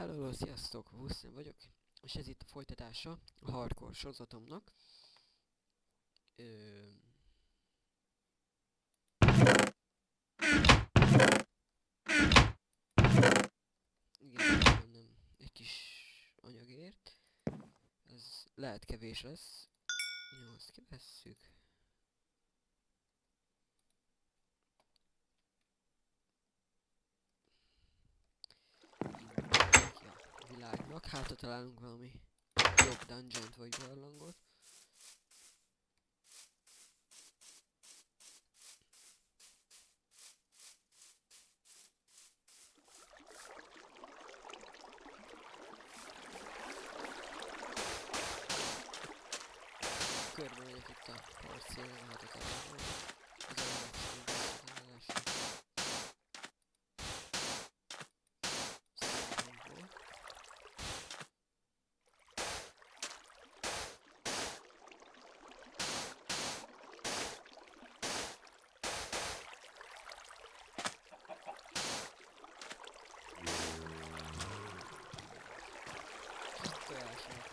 Hello, sziasztok, Vuszem vagyok, és ez itt a folytatása a hardcore sorozatomnak. Igen, nem egy kis anyagért. Ez lehet kevés lesz. Jó, ezt kivesszük. Ja, világnak, hát találunk valami jobb dungeont vagy barlangot. Körbe megyek itt a parcélra, hát a találom. Az a legszínűbb tojásnak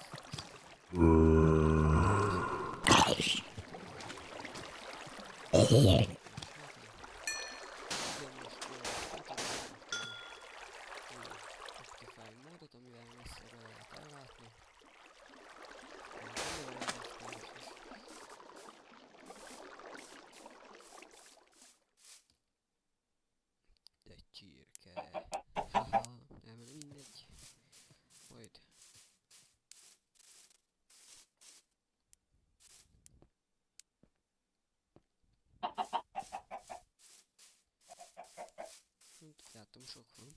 Optify módot, amivel messziről lehet ellátni. De egy csirke. Haha, elmen mindegy. Majd. Látom, sok van.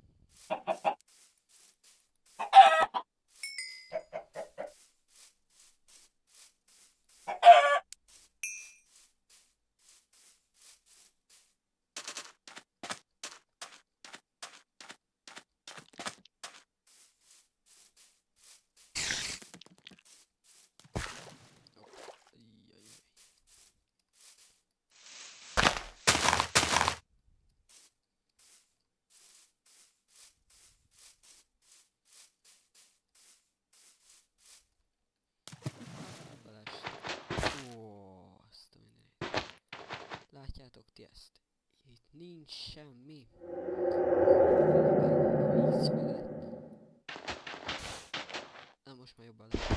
Látjátok ti ezt? Itt nincs semmi. Na most már jobban lehet.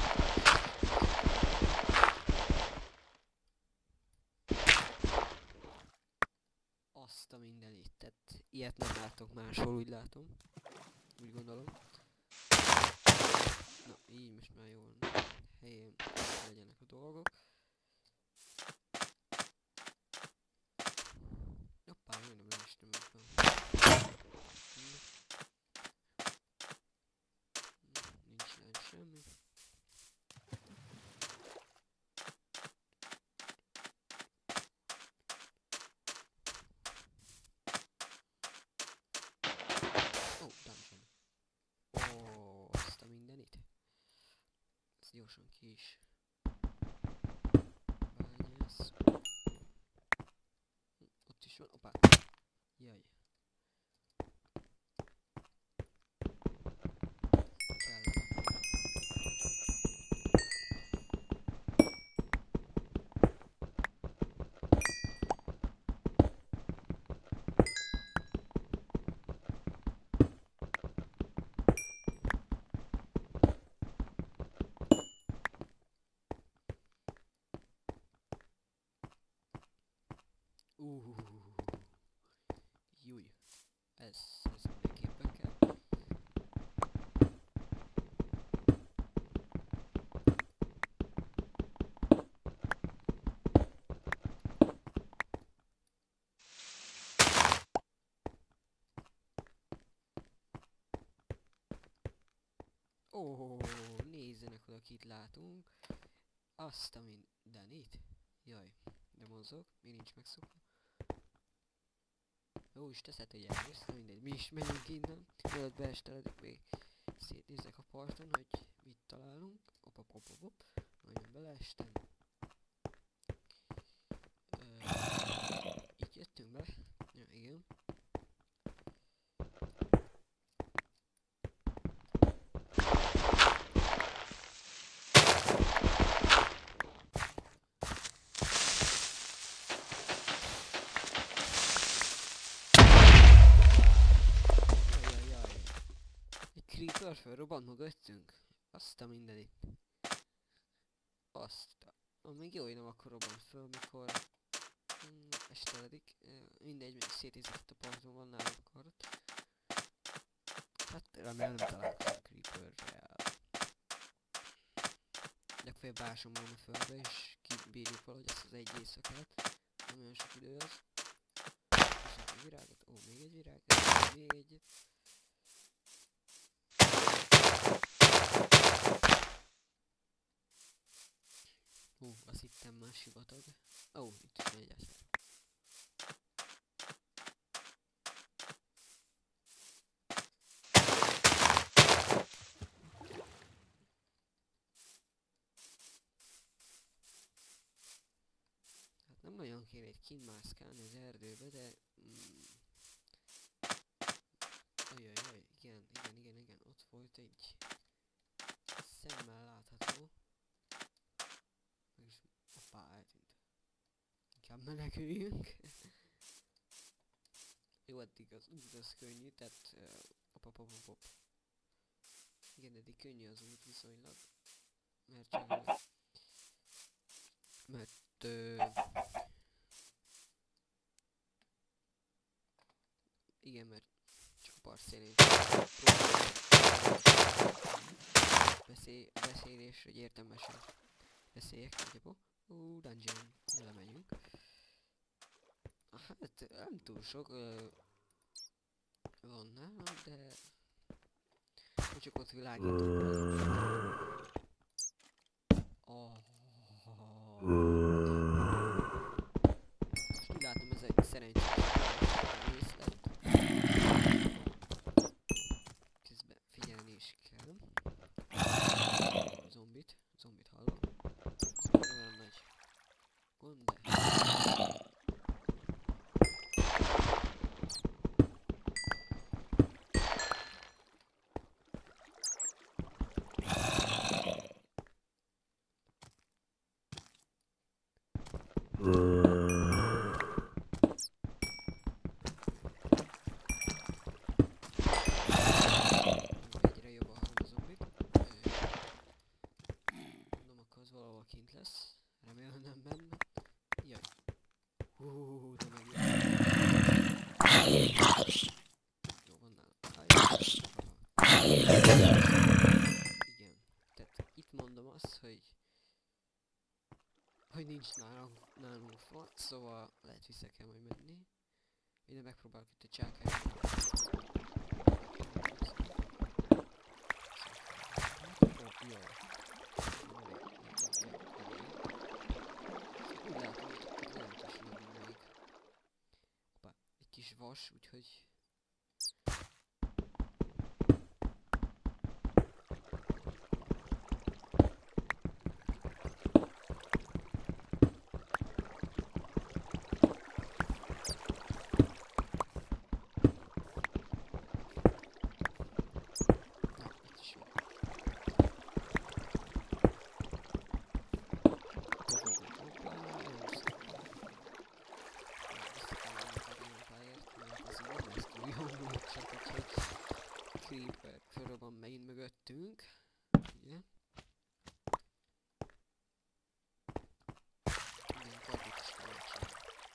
Azt a mindenit, tehát ilyet nem látok máshol, úgy látom. Úgy gondolom. Na, így most már jól helyén legyenek a dolgok. Jobbá, majdnem leestem ebből. Nincs lent semmi. Ó, dungeon. Ó, azt a mindenit. Ezt gyorsan ki is. Bányász. Ott is van, opá. Jaj. Júj. Ez mindenképpen kell. Ó, nézzenek oda, kit látunk. Azt a mindenit. Jaj, de mozog, még nincs megszokva. Jó is teszed, hogy elmész, mindegy, mi is menjünk innen. Mielőtt beesteledek, még szétnézek a parton, hogy mit találunk. Op. Majdnem beleestem. Így jöttünk be. Ja, igen. creeper fölrobbant mögöttünk. Azt a mindenit. Még jó, hogy nem akkor robbant föl, mikor esteledik. Mindegy, még szétézett a parton, van nálunk kart. Hát remélem nem találkozunk creeperrel. Legfeljebb ásom volna fölbe, és kibírjuk valahogy ezt az egy éjszakát. Nem olyan sok idő az. És egy virágot, ó, még egy virág, még egyet. Azt hittem más sivatag. Itt is van egy eszter. Hát nem nagyon kéne egy kinmászkálni az erdőbe, de... Ajajaj, igen, ott volt egy... szemmel látható. Hoppá, eltűnt. Inkább meneküljünk. Jó, eddig az út az könnyű, tehát... Igen, eddig könnyű az út viszonylag. Mert csak... Igen, mert csak a parszélén beszélés, hogy értelmesen beszéljek, nagyjából. Dungeon, lemegyünk. Hát nem túl sok van nálam, de csak ott világítunk. Most úgy látom, ez egy szerencsés részlet. Közben figyelni is kell. Zombit hallom. Nem olyan nagy gond, de... Egyre jobban hallom a zombit. Mondom, akkor az valahol kint lesz. Remélem nem benne. Jaj. De megjött. Jó, van nálam. Igen. Tehát itt mondom azt, hogy nincs nálunk fa, szóval lehet vissza kell majd menni. Ide megpróbálok itt a csákányt. Jó. Úgy látom, hogy jelentősen még. Hoppá, egy kis vas, úgyhogy... Creeper fölrobban megint mögöttünk. Ugye? Igen, kardot is felejtsem.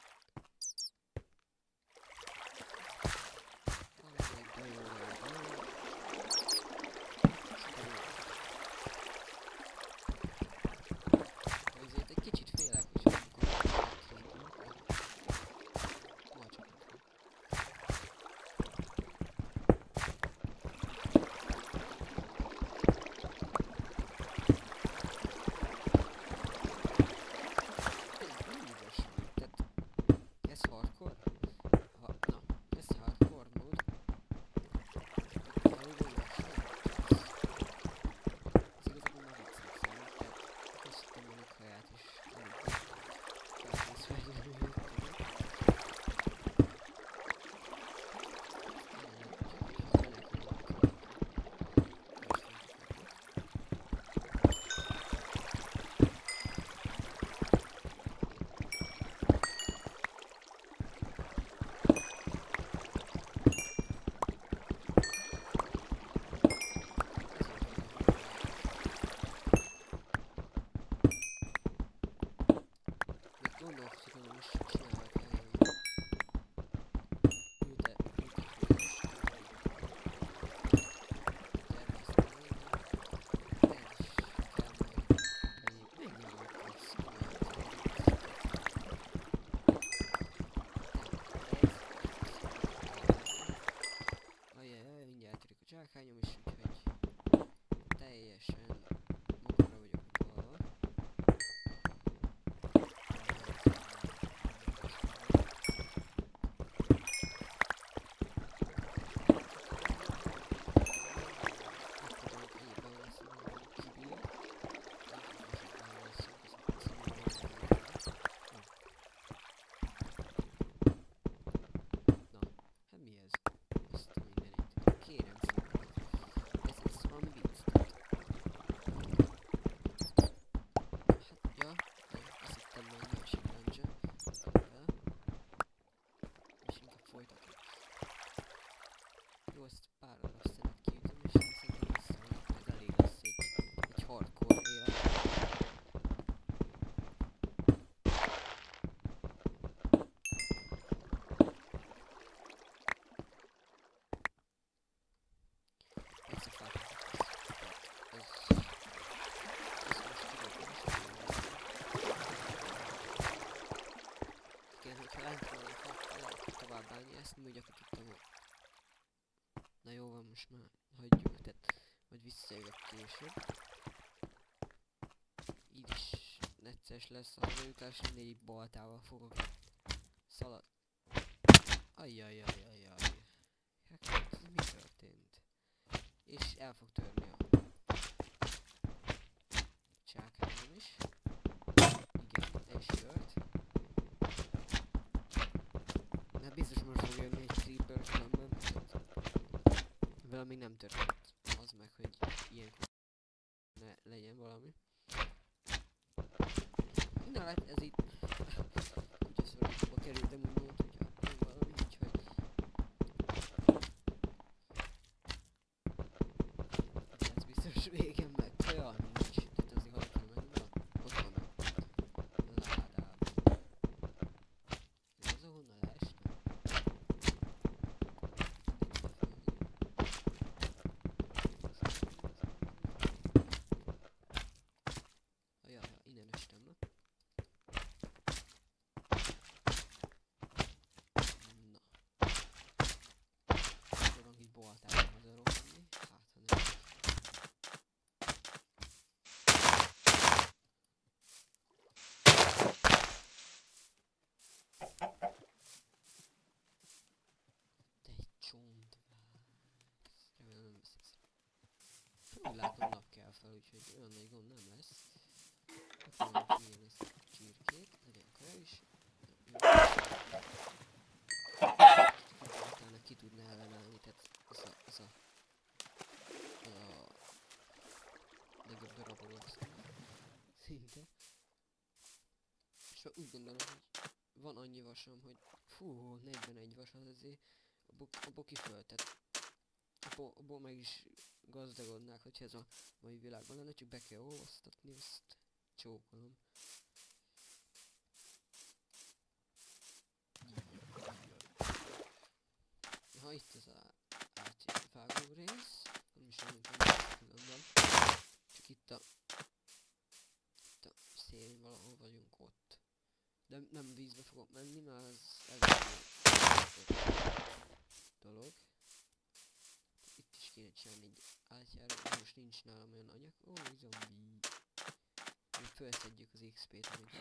Ezért egy kicsit félek, hogy sárkányom is, úgyhogy teljesen magamra vagyok utalva. Jó, ezt pár darab szenet kiütöm, és én szerintem visszamegyek, ez elég lesz egy hardcore élet. Persze feltétlenül ez most tudok, igen, hogyha lent vannak tovább állni, ezt nem úgy akkor tudtam. Na jó van, most már hagyjuk, tehát majd visszajövök később. Így is necces lesz a hazajutás, mindegy itt baltával fogok szalad. Ajjajajajajaj. Hát ez mi történt? És el fog törni a csákányom is. Igen, és jött. De biztos most fog jönni egy creeper különben. Vele még nem történt az meg, hogy ilyenkor ne legyen valami. Na hát ez itt kutyaszorítóba kerültem úgymond, hogyha nem valami, úgyhogy de ez biztos végem meg kaja nincs, tehát azért hadd kell menni, ott van a ládában. Ez az, ahonnan leestem. Innen estem, na. Na. Próbálom így boltával hazarolni, hát ha nem. De egy csontváz. Remélem nem veszek szét. Úgy látom nap kell fel, úgyhogy olyan nagy gond nem lesz. Akkor kinyílni ezt a csirkét, legyen kaja is. Utána ki tudna ellenállni, tehát ez a legjobb darabok szinte. És úgy gondolom, hogy van annyi vasom, hogy fú, 41 vas az azért abból kifölt, tehát abból meg is gazdagodnák, hogyha ez a mai világban lenne, csak be kell olvasztatni, azt csókolom. Ha itt az átvágó rész, nem is olyan, mint különben. Csak itt a szélén valahol vagyunk ott. De nem vízbe fogok menni, mert az elég dolog. Itt is kéne csinálni egy átjáró, de most nincs nálam olyan anyag. Ó, zombi! Még felszedjük az XP-t, amit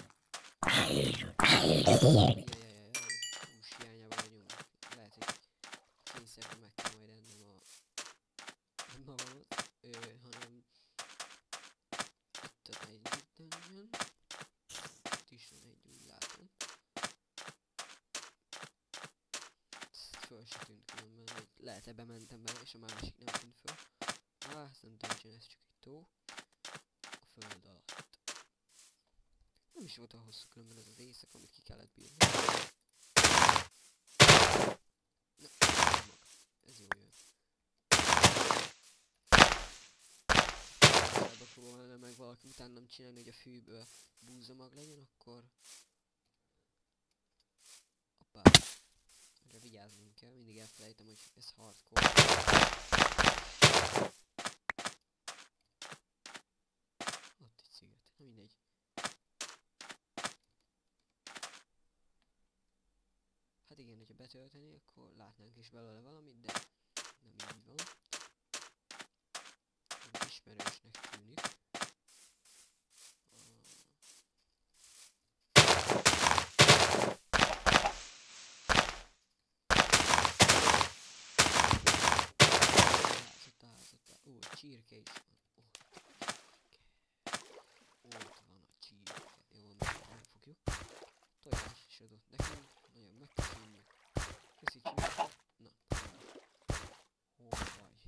hús hiányában vagyunk. Lehet, hogy kényszerben meg kell majd ennem magamat, hanem itt a egy dungeon. Itt is van egy, úgy látom. Ezt föl se tűnt különben, hogy lehet ebbe mentem bele, és a másik nem tűnt föl. Ez nem dungeon, ez csak egy tó. A föld alatt. Nem is volt olyan hosszú különben ez az éjszak, amit ki kellett bírni. Na, mag. Ez jó jön. Ebbe próbálna meg valaki utánam csinálni, hogy a fűből búzamag legyen, akkor... Hoppá. Erre vigyáznunk kell, mindig elfelejtem, hogy ez hardcore. Ott egy sziget, na mindegy. Hát igen, hogyha betölteni, akkor látnánk is belőle valamit, de nem így van. csirke is van. Ott van a csirke. Jó, nem fogjuk. Tojás is adott nekünk. Nagyon megköszönjük. Köszi csirke. Na. Hol vagy?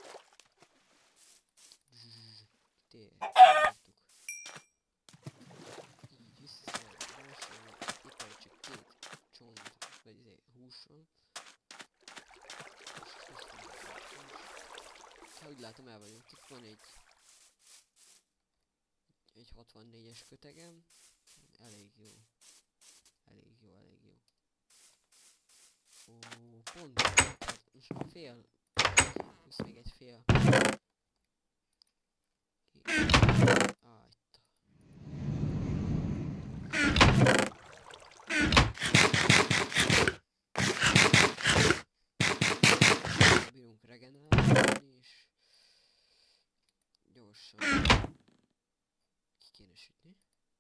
Megnyomtuk. Így visszaszerelni. Itt van csak 2 csont, vagy hús van. Ha úgy látom, el vagyunk. Itt van egy 64-es kötegem. Elég jó. Elég jó. Ó, pont. Most a fél. Plusz még egy fél. Itt. Bírunk regenerálni, és gyorsan ki kéne sütni.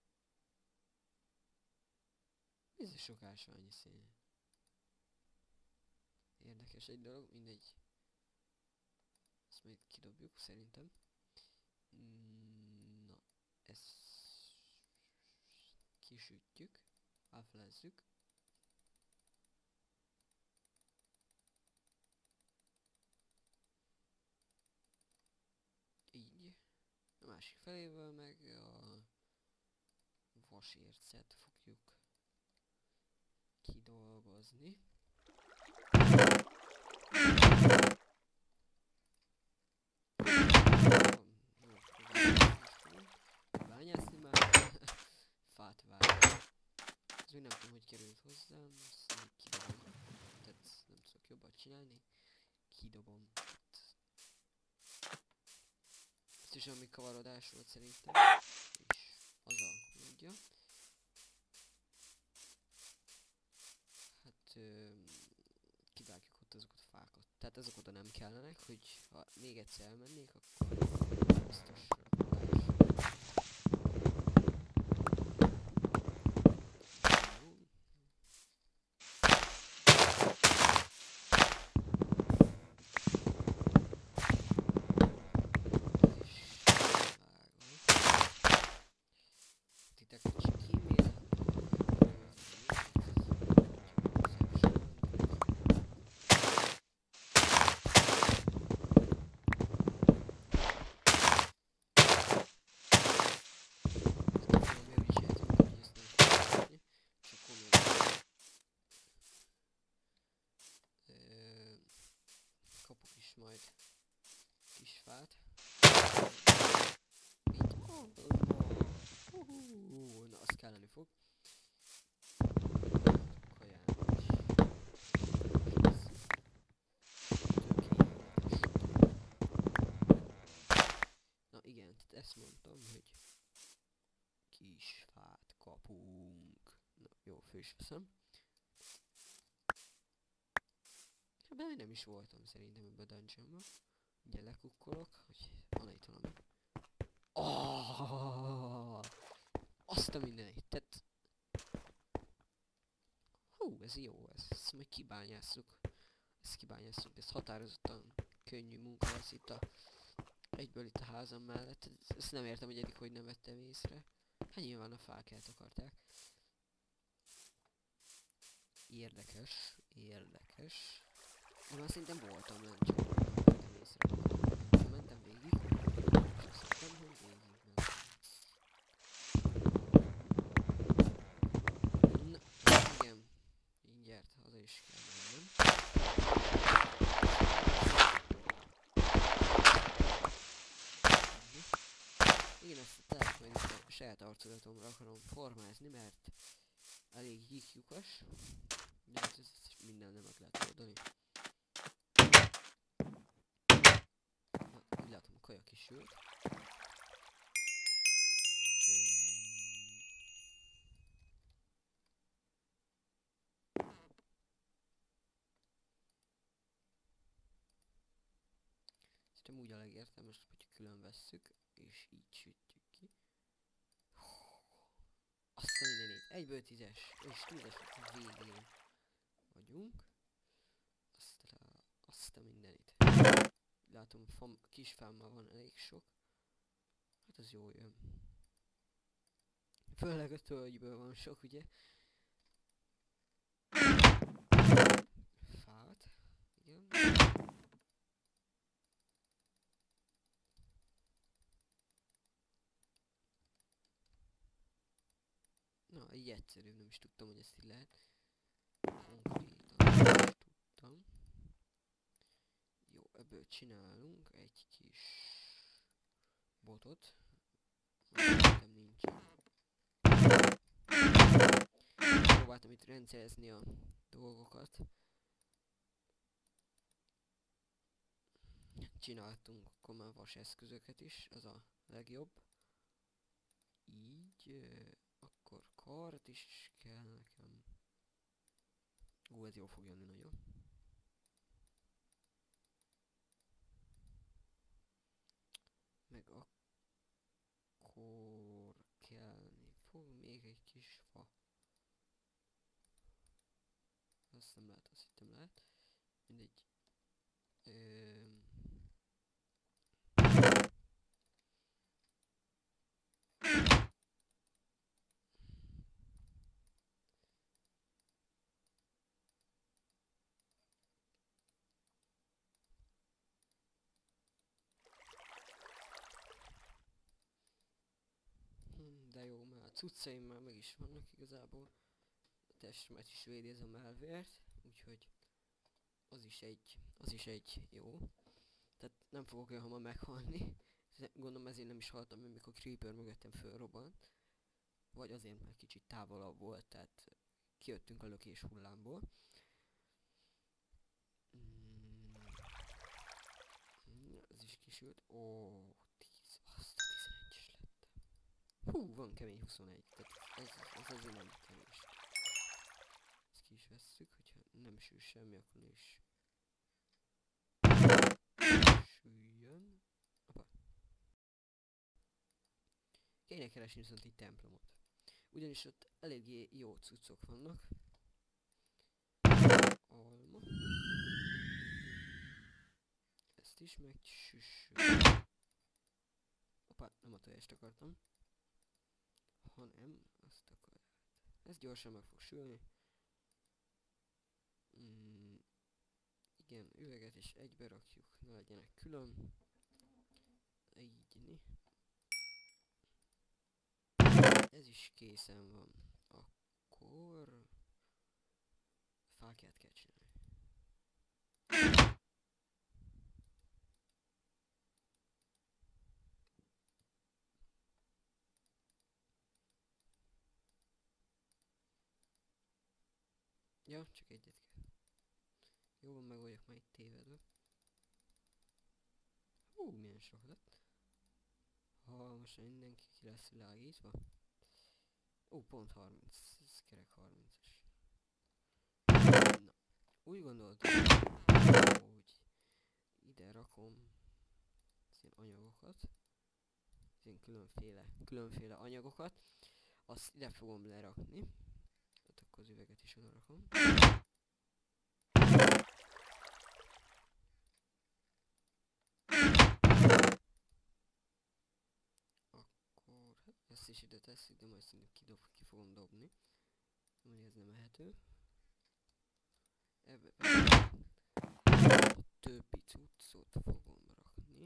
Ez a sok ásványi szén. Érdekes egy dolog, mindegy. Ezt majd kidobjuk szerintem. Na, ezt kisütjük, áflezzük. Így. A másik felével meg a vasércet fogjuk kidolgozni. Bányászni már. Fát vágni. Ez még nem tudom, hogy került hozzám, ezt még kidobom. Tehát nem tudok jobban csinálni. Kidobom. Ezt is ami kavarodás volt szerintem. És az a módja. Hát kivágjuk ott azokat a fákat. Tehát azok oda nem kellenek, hogy ha még egyszer elmennék, akkor biztosra kapok is majd kis fát. Így. Na, az kelleni fog. Kaján is. Na igen, tehát ezt mondtam, hogy kis fát kapunk. Na, jó, föl is veszem. Ebben nem is voltam szerintem ebben a dungeonban. Ugye lekukkolok, hogy van itt valami. Azt a mindenit, tehát... Hú, ez jó, ezt majd kibányásszuk. Ezt határozottan könnyű munka lesz itt egyből itt a házam mellett. Ezt nem értem, hogy eddig hogy nem vettem észre. Hát nyilván a fák eltakarták. Érdekes. De már szerintem voltam lent, csak nem vettem észre. Mentem végig, és azt hittem, hogy végig mentem. Na, igen. Mindjárt haza is kell mennem. Igen, ezt a telt majd a saját arculatomra akarom formázni, mert elég lyukas. De hát ez minden nem meg lehet oldani. Na, úgy látom, a kaja kisült. Szerintem úgy a legértelmesebb, hogy külön vesszük, és így sütjük ki. Azt a mindenit, egyből 10-es, és 10-es végén vagyunk. Azt a mindenit. látom, kis fámmal van elég sok. Hát az jól jön. Főleg a tölgyből van sok, ugye? Fát. Igen. Na, így egyszerűbb, nem is tudtam, hogy ezt így lehet. Konkrétan tudtam. Jó, ebből csinálunk egy kis botot. Szerintem nincsen. Próbáltam itt rendszerezni a dolgokat. Csináltunk akkor már vas eszközöket is, az a legjobb. Így, akkor kart is kell nekem. Ez jól fog jönni nagyon. Meg akkor kellni fog még egy kis fa. Azt nem lehet, azt hittem lehet. Mindegy. De jó, már a cuccaim már meg is vannak igazából. A testemet is védi ez a melvért, úgyhogy az is egy jó. Tehát nem fogok olyan hamar meghalni. Gondolom ezért nem is haltam meg, mikor Creeper mögöttem fölrobbant. Vagy azért, mert kicsit távolabb volt, tehát kijöttünk a lökés hullámból. Ez is kisült. Ó, 10, azt a 11-es lettem. Hú, van kemény 21, tehát ez azért nem kevés. Ezt ki is vesszük, hogyha nem sül semmi, akkor is süljön. Apa. Kéne keresni viszont egy templomot. Ugyanis ott eléggé jó cuccok vannak. Alma. Ezt is megsüssük. Opa, nem a tojást akartam. Hanem azt akarát. Ez gyorsan meg fog sülni. Igen, üveget is egybe rakjuk, ne legyenek külön. Így. Ez is készen van. Akkor fákját kell csinálni. Ja, csak egyet kell. Jó, meg vagyok már itt tévedve. Hú, milyen sok lett. Ha most mindenki ki lesz világítva. Ó, pont 30. Ez kerek 30-es. Na, úgy gondoltam, hogy ide rakom az ilyen anyagokat. Az ilyen különféle anyagokat. Azt ide fogom lerakni. Tehát akkor az üveget is oda rakom. Akkor ezt is ide tesszük, de majd szerintem ki fogom dobni. Mert ez nem ehető. Ebbe a többi cuccot fogom rakni.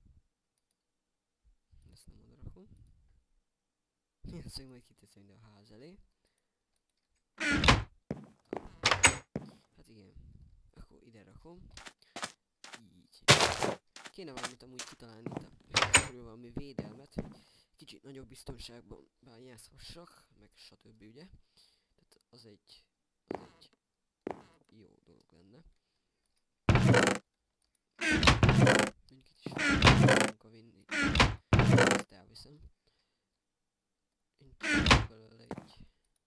Ezt nem oda rakom. Ezt majd kiteszem ide a ház elé. Hát igen. Akkor ide rakom. Így. Kéne valamit amúgy kitalálni itt körül valami védelmet. Kicsit nagyobb biztonságban bányászhassak, meg stb. Ugye? Tehát az egy jó dolog lenne. Mondjuk itt is fogunk a vinni. Ezt elviszem. Én tudok belőle egy...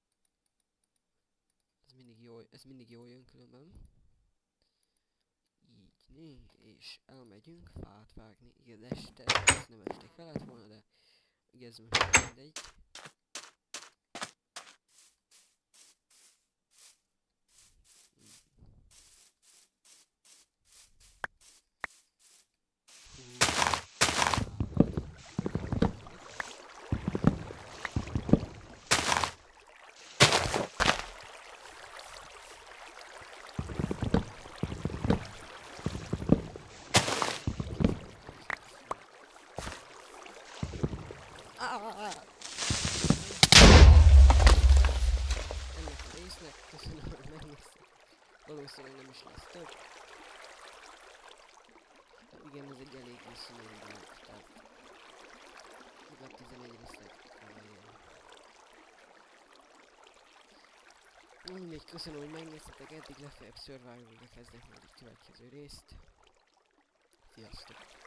Ez mindig jól jön különben. Így, és elmegyünk fát vágni. Igen, este, ez nem este kellett volna, de ez most mindegy. Ennek a résznek köszönöm, hogy megnéztem. Valószínűleg nem is lesz több. Igen, ez egy elég színű dolog, tehát legalább 11 részlet legyen. Mindegy, köszönöm, hogy megnéztetek, eddig legfeljebb Survival-ra kezdek majd egy következő részt. Sziasztok!